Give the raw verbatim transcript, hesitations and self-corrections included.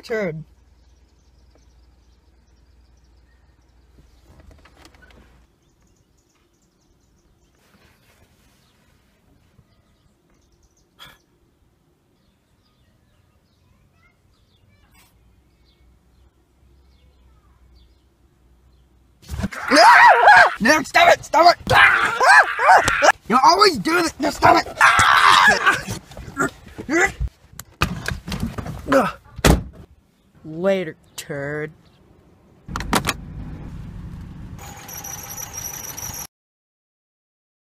Turd. No, stop it! Stop it! You always do this! No, stop it! Later, Turd.